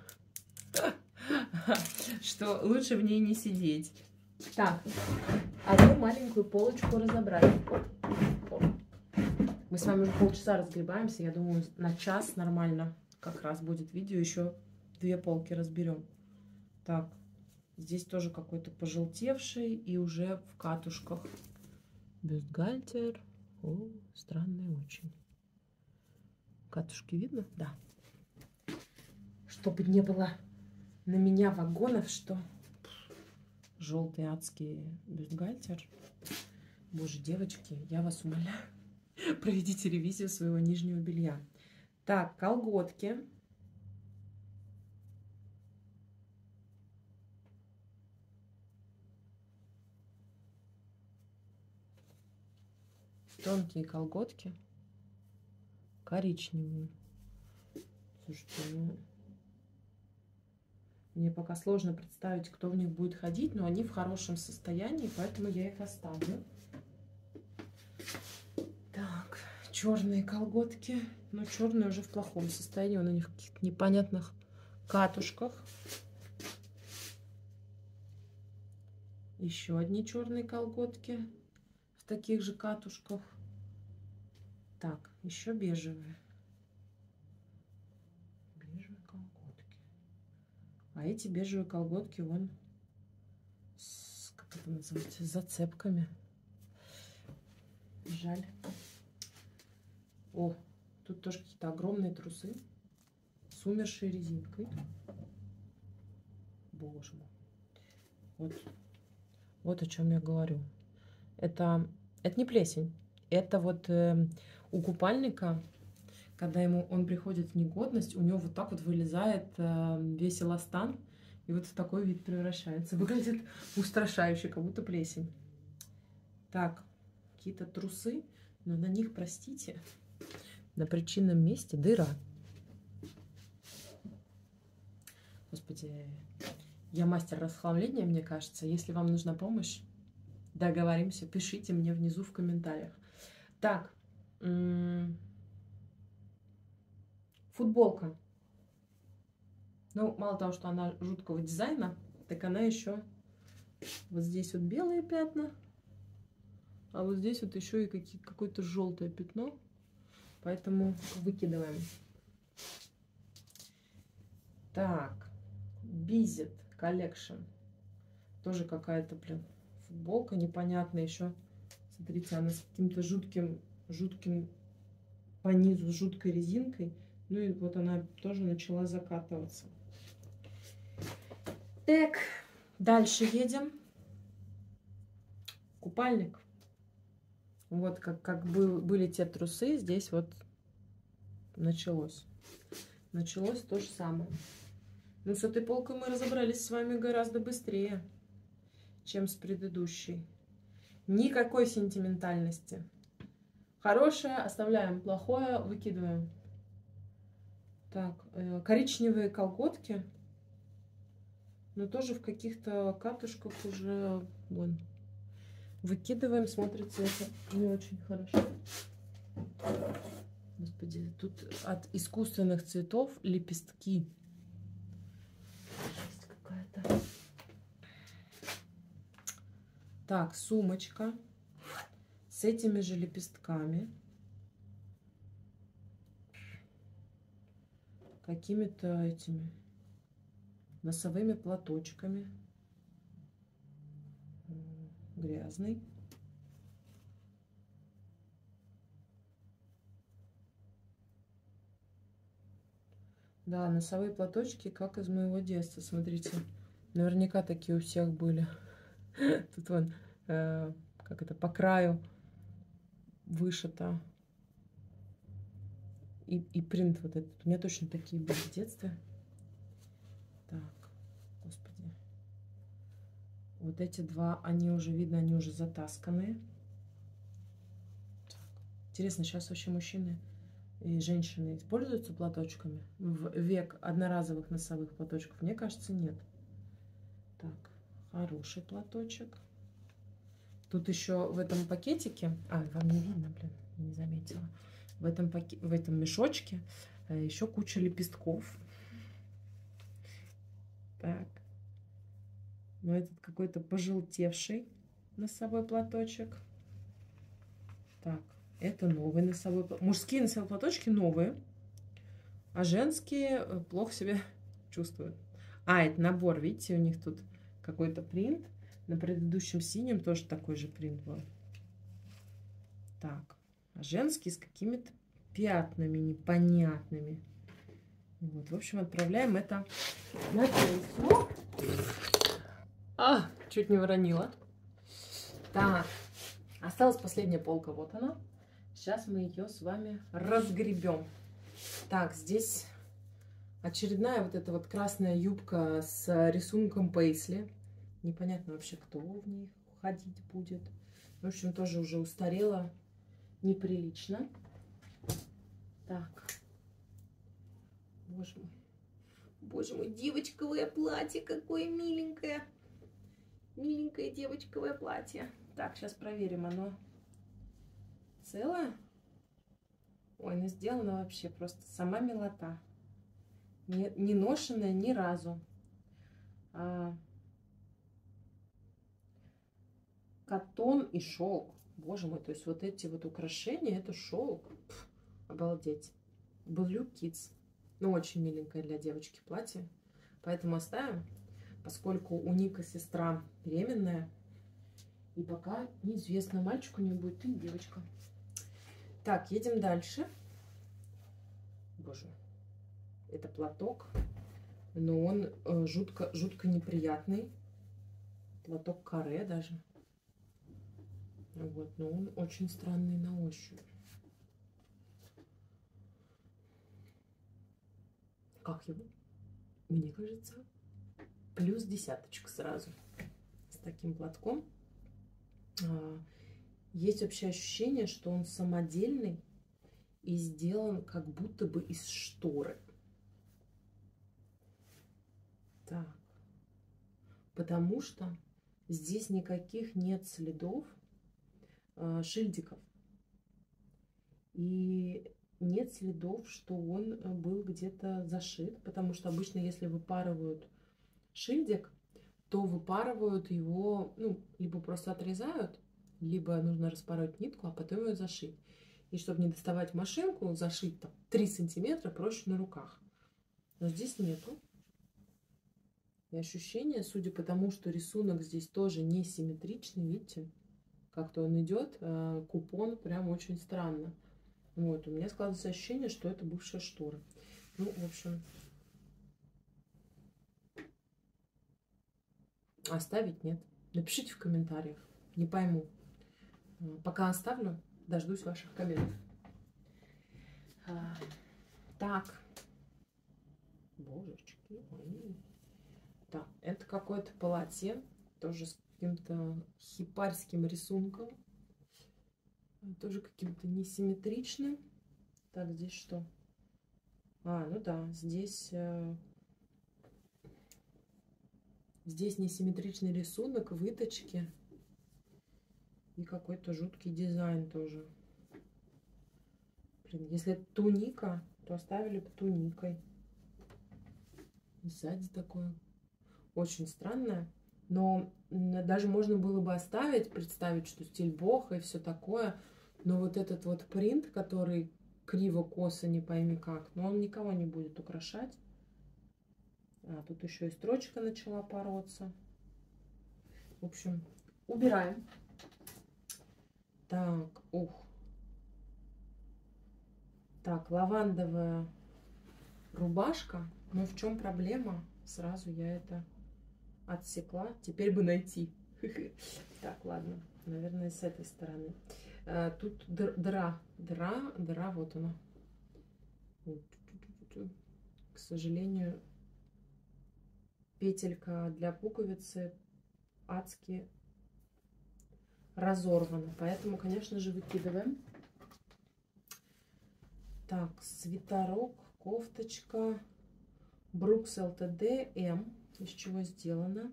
что лучше в ней не сидеть. Так, одну маленькую полочку разобрали. Мы с вами уже полчаса разгребаемся. Я думаю, на час нормально как раз будет видео. Еще две полки разберем. Так, здесь тоже какой-то пожелтевший и уже в катушках. Бюстгальтер. О, странный очень. Катушки видно? Да. Чтобы не было на меня вагонов, что желтый адский бюстгальтер. Боже, девочки, я вас умоляю, проведите ревизию своего нижнего белья. Так, колготки. Тонкие колготки. Коричневые. Слушайте, ну, мне пока сложно представить, кто в них будет ходить, но они в хорошем состоянии, поэтому я их оставлю. Так, черные колготки. Ну, черные уже в плохом состоянии, он у них в каких-то непонятных катушках. Еще одни черные колготки в таких же катушках. Так, еще бежевые. Бежевые колготки. А эти бежевые колготки вон с, как это называется, с зацепками. Жаль. О, тут тоже какие-то огромные трусы с умершей резинкой. Боже мой. Вот о чем я говорю. Это не плесень. Это вот у купальника, когда он приходит в негодность, у него вот так вот вылезает весь эластан, и вот в такой вид превращается. Выглядит устрашающе, как будто плесень. Так, какие-то трусы, но на них, простите, на причинном месте дыра. Господи, я мастер расхламления, мне кажется. Если вам нужна помощь, договоримся, пишите мне внизу в комментариях. Так, футболка. Ну, мало того, что она жуткого дизайна, так она еще вот здесь вот белые пятна, а вот здесь вот еще и какое-то желтое пятно, поэтому выкидываем. Так, Bizet Collection. Тоже какая-то, блин, футболка непонятная еще. Смотрите, она с каким-то жутким по низу, с жуткой резинкой. Ну и вот она тоже начала закатываться. Так, дальше едем. Купальник. Вот как были те трусы, здесь вот началось. Началось то же самое. Ну, с этой полкой мы разобрались с вами гораздо быстрее, чем с предыдущей. Никакой сентиментальности. Хорошее оставляем, плохое выкидываем. Так, коричневые колготки, но тоже в каких-то катушках уже вон. Выкидываем, смотрится это не очень хорошо. Господи, тут от искусственных цветов лепестки. Какая-то. Так, сумочка с этими же лепестками. Какими-то этими носовыми платочками. Грязный. Да, носовые платочки, как из моего детства. Смотрите, наверняка такие у всех были. Тут вон, как это, по краю вышито. И принт вот этот. У меня точно такие были в детстве. Так, господи. Вот эти два, они уже, видно, они уже затасканные. Так. Интересно, сейчас вообще мужчины и женщины используются платочками? В век одноразовых носовых платочков? Мне кажется, нет. Так, хороший платочек. Тут еще в этом пакетике... А, вам не видно, блин, я не заметила. В этом мешочке еще куча лепестков. Так. Ну, этот какой-то пожелтевший носовой платочек. Так, это новый носовой платочек. Мужские носовые платочки новые, а женские плохо себя чувствуют. А, это набор, видите, у них тут какой-то принт. На предыдущем синем тоже такой же принт был. Так, а женские с какими-то пятнами непонятными. Вот, в общем, отправляем это на пенсию. А, чуть не выронила. Так, Осталась последняя полка, вот она. Сейчас мы ее с вами разгребем. Так, здесь очередная вот эта вот красная юбка с рисунком пейсли. Непонятно вообще, кто в ней ходить будет. В общем, тоже уже устарела, неприлично. Так. Боже мой. Боже мой, девочковое платье, какое миленькое. Миленькое девочковое платье. Так, сейчас проверим, оно целое? Ой, ну сделано вообще просто сама милота. Не ношенная ни разу. Катон и шелк. Боже мой, то есть вот эти вот украшения, это шелк. Обалдеть. Blue Kids. Ну, очень миленькое для девочки платье. Поэтому оставим, поскольку у Ника сестра беременная. И пока неизвестно, мальчику не будет или девочка. Так, едем дальше. Боже, это платок. Но он жутко неприятный. Платок каре даже. Вот, но он очень странный на ощупь. Как его? Мне кажется, плюс десяточка сразу. С таким платком. Есть вообще ощущение, что он самодельный и сделан как будто бы из шторы. Так. Потому что здесь никаких нет следов шильдиков. И нет следов, что он был где-то зашит. Потому что обычно, если выпарывают шильдик, то выпарывают его, ну, либо просто отрезают, либо нужно распороть нитку, а потом ее зашить. И чтобы не доставать машинку, зашить там 3 сантиметра проще на руках. Но здесь нету. И ощущение, судя по тому, что рисунок здесь тоже не симметричный, видите, как-то он идет, купон прям очень странно. Вот, у меня складывается ощущение, что это бывшая штора. Ну, в общем, оставить нет. Напишите в комментариях, не пойму. Пока оставлю, дождусь ваших комментов. Так. Божечки. Так, это какое-то платье, тоже с каким-то хипарским рисунком. Тоже каким-то несимметричным. Так, здесь что? Ну да, здесь несимметричный рисунок, выточки. И какой-то жуткий дизайн тоже. Блин, если это туника, то оставили бы туникой. И сзади такое. Очень странное. Но даже можно было бы оставить, представить, что стиль бохо и все такое. Но вот этот вот принт, который криво-косо, не пойми как, но он никого не будет украшать. Тут еще и строчка начала пороться. В общем, убираем. Так, Так, лавандовая рубашка. Но в чем проблема? Сразу я это отсекла. Теперь бы найти. Так, ладно. Наверное, с этой стороны. Тут дыра, вот она. К сожалению, петелька для пуговицы адски разорвана. Поэтому, конечно же, выкидываем. Так, свитерок, кофточка. Брукс ЛТД М. Из чего сделано?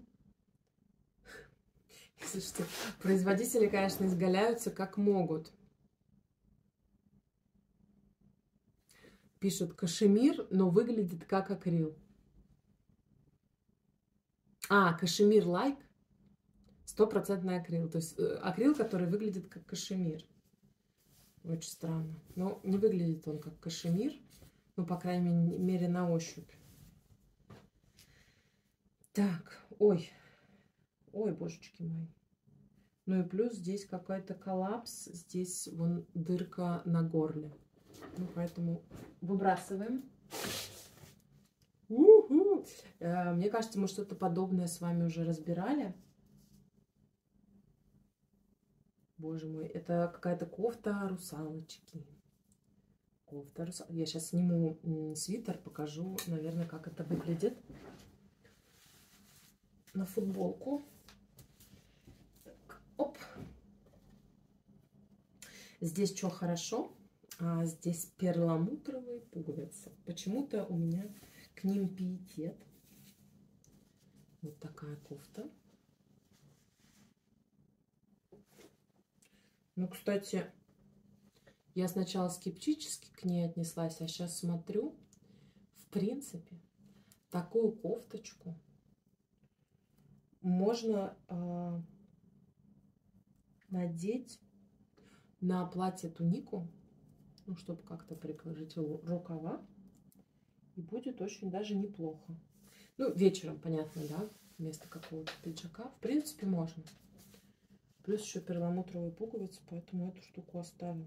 Слушайте, производители, конечно, изгаляются как могут. Пишут кашемир, но выглядит как акрил. Кашемир лайк. 100% акрил. То есть акрил, который выглядит как кашемир. Очень странно. Но не выглядит он как кашемир. Ну, по крайней мере, на ощупь. Так, ой, божечки мои. Ну и плюс здесь какой-то коллапс. Здесь вон дырка на горле. Ну, поэтому выбрасываем. Мне кажется, мы что-то подобное с вами уже разбирали. Боже мой, это какая-то кофта русалочки. Кофта русалочки. Я сейчас сниму свитер, покажу, наверное, как это выглядит на футболку. Так, оп. Здесь что хорошо? Здесь перламутровые пуговицы. Почему-то у меня к ним пиетет. Вот такая кофта. Ну, кстати, я сначала скептически к ней отнеслась, а сейчас смотрю, в принципе, такую кофточку можно надеть на платье-тунику, ну, чтобы как-то прикрыть рукава, и будет очень даже неплохо. Ну, вечером, понятно, да, вместо какого-то пиджака. В принципе, можно. Плюс еще перламутровые пуговицы, поэтому эту штуку оставим.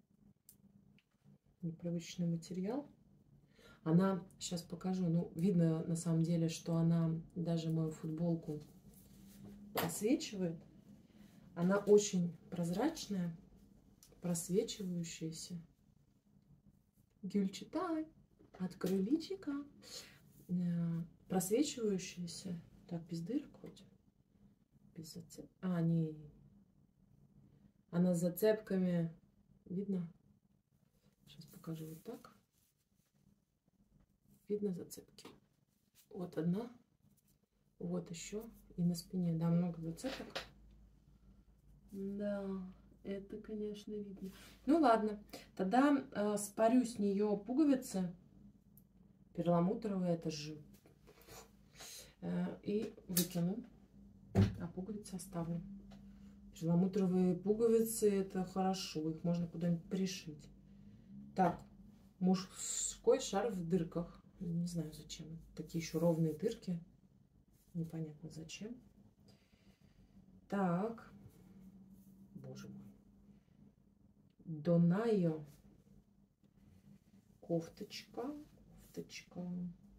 Непривычный материал. Она, сейчас покажу, ну, видно на самом деле, что она даже мою футболку просвечивает. Она очень прозрачная, просвечивающаяся. Гюльчатай, открой личико. Просвечивающаяся. Так, без дырок хоть? Без зацеп... не. Она с зацепками. Видно? Сейчас покажу вот так. Видно зацепки. Вот одна. Вот еще. И на спине. Да, много зацепок. Да, это, конечно, видно. Ну ладно. Тогда спарю с нее пуговицы. Перламутровые, это же. И выкину. А пуговицы оставлю. Перламутровые пуговицы, это хорошо. Их можно куда-нибудь пришить. Так, мужской шарф в дырках. Не знаю зачем. Такие еще ровные дырки. Непонятно зачем. Так. Боже мой. Донайо. Кофточка. Кофточка.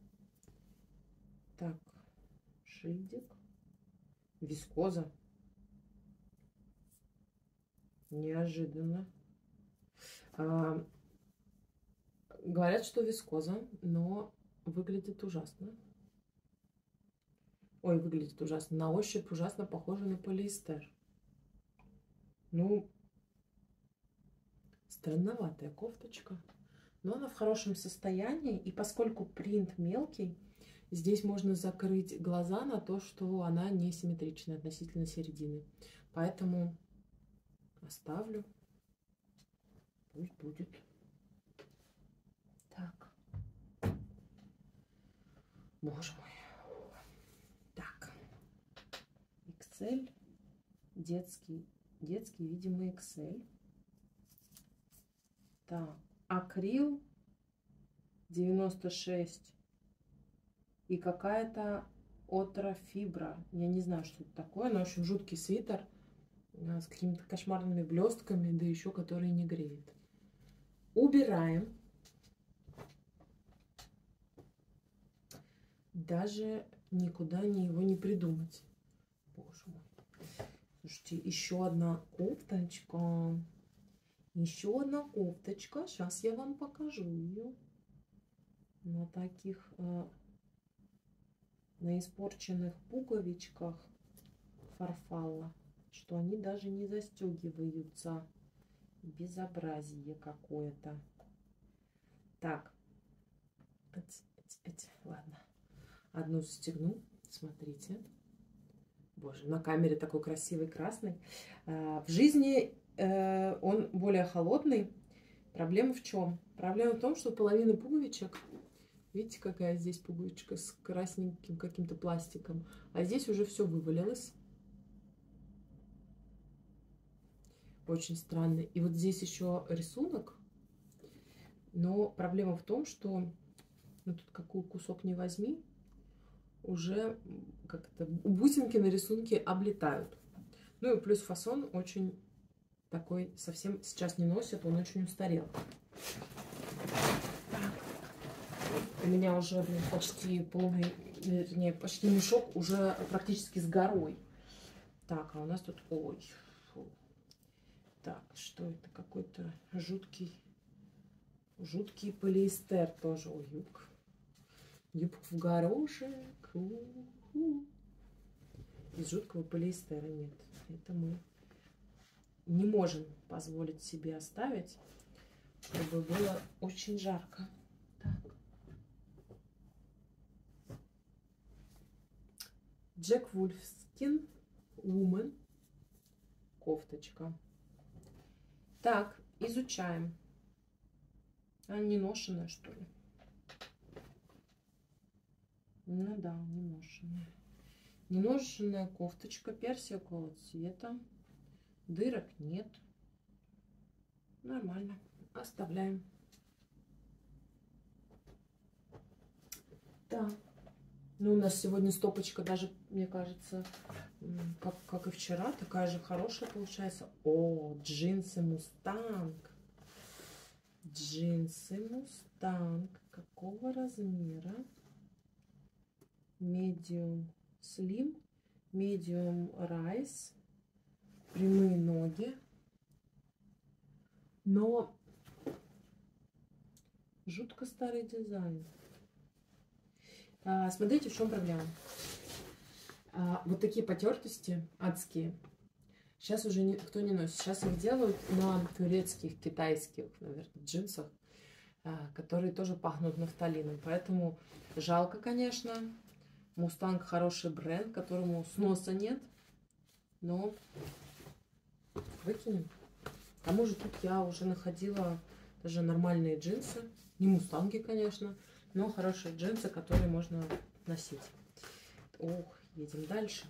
Так. Шильдик. Вискоза. Неожиданно. Говорят, что вискоза, но выглядит ужасно. Ой, выглядит ужасно. На ощупь ужасно похоже на полиэстер. Ну, странноватая кофточка. Но она в хорошем состоянии. И поскольку принт мелкий, здесь можно закрыть глаза на то, что она несимметричная относительно середины. Поэтому оставлю. Пусть будет. Так. Боже мой. Так. XL. Детский, видимо, XL. Так. Акрил 96. И какая-то отрофибра. Я не знаю, что это такое. Но, в общем, жуткий свитер с какими-то кошмарными блестками, да еще который не греет. Убираем. Даже никуда его не придумать. Боже мой. Слушайте, еще одна кофточка. Еще одна кофточка. Сейчас я вам покажу ее. На таких, на испорченных пуговичках фарфала. Что они даже не застегиваются. Безобразие какое-то. Так. Ладно. Одну застегну. Смотрите. Боже, на камере такой красивый красный. В жизни он более холодный. Проблема в чем? Проблема в том, что половина пуговичек, видите, какая здесь пуговичка с красненьким каким-то пластиком, а здесь уже все вывалилось. Очень странно. И вот здесь еще рисунок, но проблема в том, что ну, тут какой кусок не возьми, уже как-то бусинки на рисунке облетают. Ну и плюс фасон очень такой, совсем сейчас не носят, он очень устарел. У меня уже почти полный, вернее, почти мешок уже практически с горой. Так, а у нас тут, ой, фу. Так, что это? Какой-то жуткий полиэстер тоже. Ой, юбка. Юбка в горошек. Из жуткого полиэстера нет. Это мы не можем позволить себе оставить, чтобы было очень жарко. Так. Джек Вульфскин Woman. Кофточка. Так, изучаем. Она не ношеная, что ли? Ну да, не ношеная. Не ношеная кофточка персикового цвета. Дырок нет. Нормально. Оставляем. Так. Ну, у нас сегодня стопочка даже, мне кажется, как и вчера, такая же хорошая получается. О, джинсы Мустанг. Джинсы Мустанг. Какого размера? Medium Slim, Medium Rise. Прямые ноги. Но жутко старый дизайн. Смотрите, в чем проблема. Вот такие потертости адские. Сейчас уже никто не носит. Сейчас их делают на турецких, китайских, наверное, джинсах, которые тоже пахнут нафталином. Поэтому жалко, конечно. Мустанг хороший бренд, которому сноса нет. Но выкинем. К тому же тут я уже находила даже нормальные джинсы. Не мустанги, конечно, но хорошие джинсы, которые можно носить. Ох, едем дальше.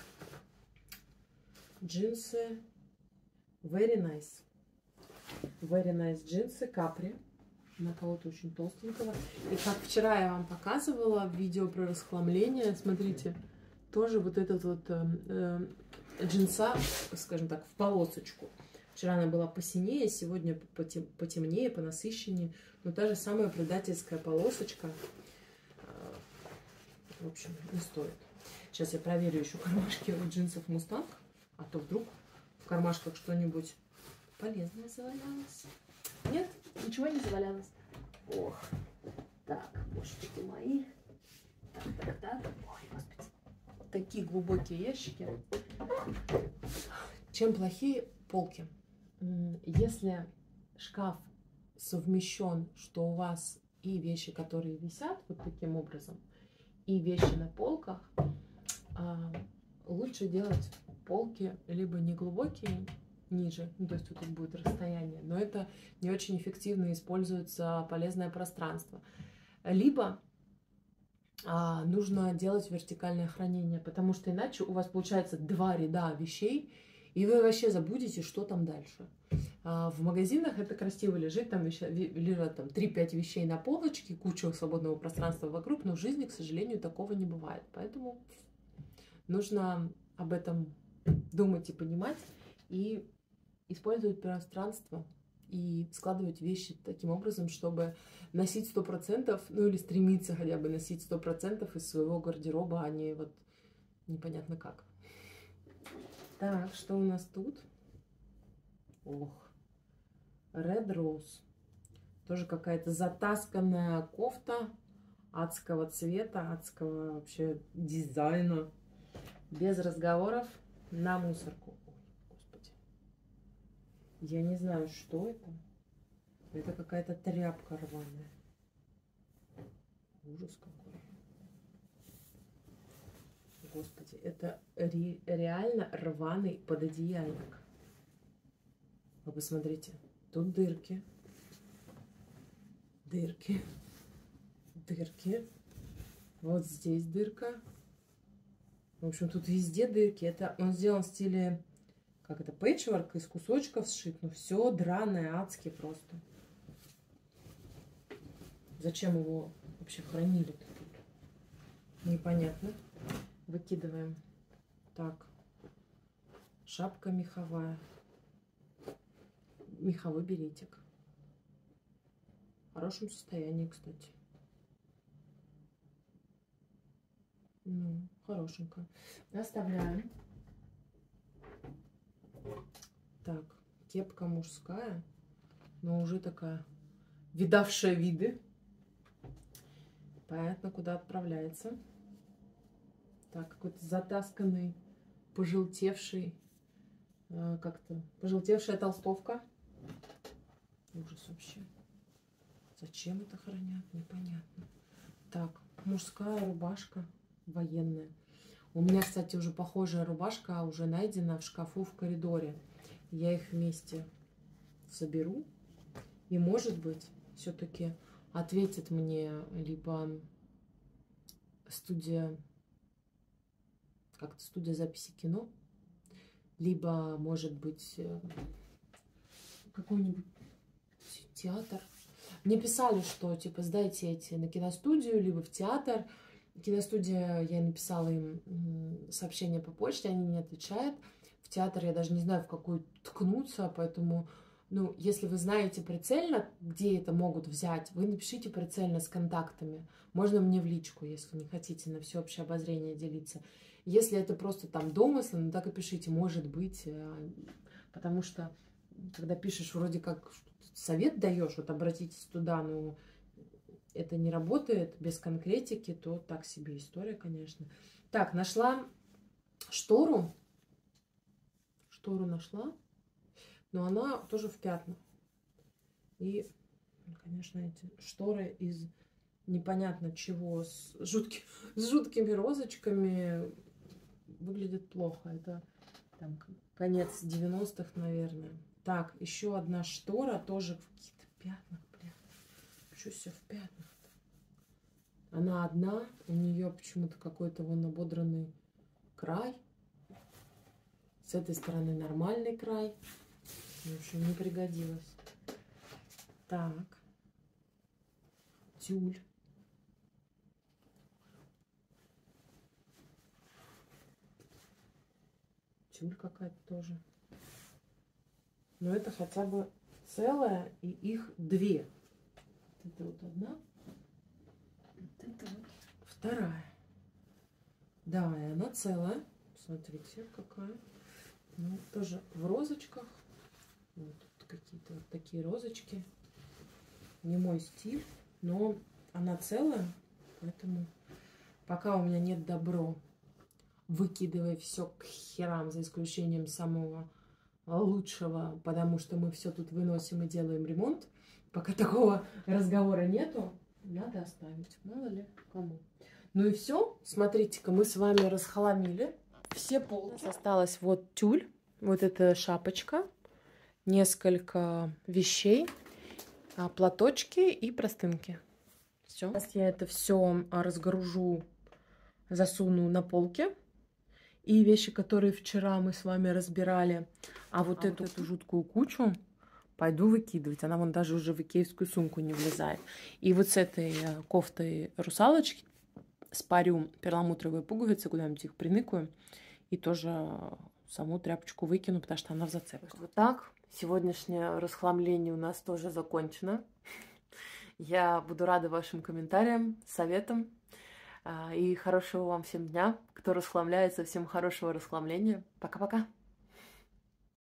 Джинсы Very Nice. Very Nice джинсы Capri. На кого-то очень толстенького. И как вчера я вам показывала в видео про расхламление, смотрите, тоже вот этот вот джинса, скажем так, в полосочку. Вчера она была посинее, сегодня потемнее, понасыщеннее. Но та же самая предательская полосочка. В общем, не стоит. Сейчас я проверю еще кармашки у джинсов Мустанг. А то вдруг в кармашках что-нибудь полезное завалялось. Нет, ничего не завалялось. Ох, так, божечки мои. Так. Ой, господи. Такие глубокие ящики. Чем плохие полки? Если шкаф совмещен, что у вас и вещи, которые висят вот таким образом, и вещи на полках, лучше делать полки либо не глубокие, ниже, то есть вот тут будет расстояние, но это не очень эффективно используется полезное пространство. Либо нужно делать вертикальное хранение, потому что иначе у вас получается 2 ряда вещей, и вы вообще забудете, что там дальше. В магазинах это красиво лежит, там лежат там 3-5 вещей на полочке, куча свободного пространства вокруг, но в жизни, к сожалению, такого не бывает. Поэтому нужно об этом думать и понимать, и использовать пространство, и складывать вещи таким образом, чтобы носить 100%, ну или стремиться хотя бы носить 100% из своего гардероба, а не вот непонятно как. Так, что у нас тут? Ох, Red Rose. Тоже какая-то затасканная кофта адского цвета, адского вообще дизайна. Без разговоров, на мусорку. Ой, господи. Я не знаю, что это. Это какая-то тряпка рваная. Ужас какой. Господи, это реально рваный пододеяльник. Вы посмотрите, тут дырки. Дырки. Дырки. Вот здесь дырка. В общем, тут везде дырки. Это он сделан в стиле, как это, пэтчворк, из кусочков сшит. Ну, все драное, адски просто. Зачем его вообще хранили-то тут? Непонятно. Выкидываем. Так. Шапка меховая. Меховой беретик. В хорошем состоянии, кстати. Ну, хорошенько. Оставляем. Так, Кепка мужская, но уже такая видавшая виды. Понятно, куда отправляется. Так, какой-то затасканный, пожелтевший, как-то пожелтевшая толстовка. Ужас вообще. Зачем это хранят, непонятно. Так, мужская рубашка военная. У меня, кстати, уже похожая рубашка уже найдена в шкафу в коридоре. Я их вместе соберу. И, может быть, все-таки ответит мне либо студия, как-то студия записи кино, либо, может быть, какой-нибудь театр. Мне писали, что, типа, сдайте эти на киностудию, либо в театр. Киностудия, я написала им сообщение по почте, они не отвечают. В театр я даже не знаю, в какой ткнуться, поэтому, ну, если вы знаете прицельно, где это могут взять, вы напишите прицельно с контактами. Можно мне в личку, если не хотите на всеобщее обозрение делиться. Если это просто там домыслы, ну так и пишите, может быть, потому что, когда пишешь, вроде как совет даешь, вот обратитесь туда, но это не работает без конкретики, то так себе история, конечно. Так, нашла штору. Штору нашла, но она тоже в пятнах. И, конечно, эти шторы из непонятно чего, с жуткими розочками выглядят плохо. Это там конец 90-х, наверное. Так, еще одна штора, тоже в каких-то пятнах, бля. Что все в пятнах-то? Она одна, у нее почему-то какой-то вон ободранный край. С этой стороны нормальный край. В общем, не пригодилось. Так. Тюль. Тюль какая-то тоже. Но это хотя бы целая, и их две. Это вот одна. Вот это вот вторая. Да, и она целая. Смотрите, какая. Ну, тоже в розочках. Вот тут какие-то вот такие розочки. Не мой стиль, но она целая. Поэтому пока у меня нет добро, выкидывай все к херам, за исключением самого лучшего, потому что мы все тут выносим и делаем ремонт. Пока такого разговора нету, надо оставить. Мало ли кому. Ну и все. Смотрите-ка, мы с вами расхламили все полки. Осталась вот тюль, вот эта шапочка, несколько вещей, платочки и простынки. Все. Сейчас я это все разгружу, засуну на полке. И вещи, которые вчера мы с вами разбирали, вот эту жуткую кучу пойду выкидывать. Она вон даже уже в икеевскую сумку не влезает. И вот с этой кофтой русалочки спарю перламутровые пуговицы, куда-нибудь их приныкаю. И тоже саму тряпочку выкину, потому что она в зацепках. Вот так. Сегодняшнее расхламление у нас тоже закончено. Я буду рада вашим комментариям, советам. И хорошего вам всем дня. Кто расхламляется, всем хорошего расхламления. Пока-пока.